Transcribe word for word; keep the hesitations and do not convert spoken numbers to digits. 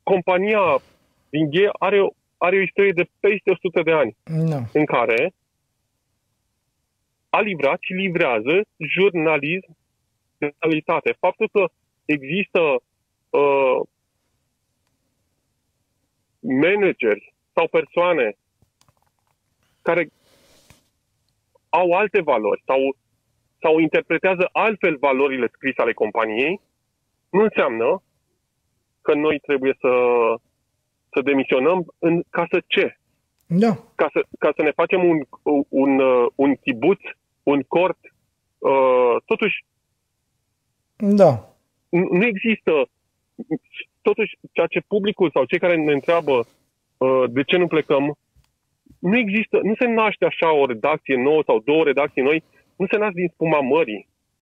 compania din G are, are o istorie de peste o sută de ani, No. în care a livrat și livrează jurnalism de calitate. Faptul că există uh, manageri sau persoane care au alte valori sau, sau interpretează altfel valorile scrise ale companiei, nu înseamnă că noi trebuie să, să demisionăm în ca să ce? Da. Ca să, ca să ne facem un, un, un chibuț, un cort. Uh, totuși, Da. nu există. Totuși, ceea ce publicul sau cei care ne întreabă uh, de ce nu plecăm, nu există, nu se naște așa o redacție nouă sau două redacții noi, nu se nasc din spuma mării.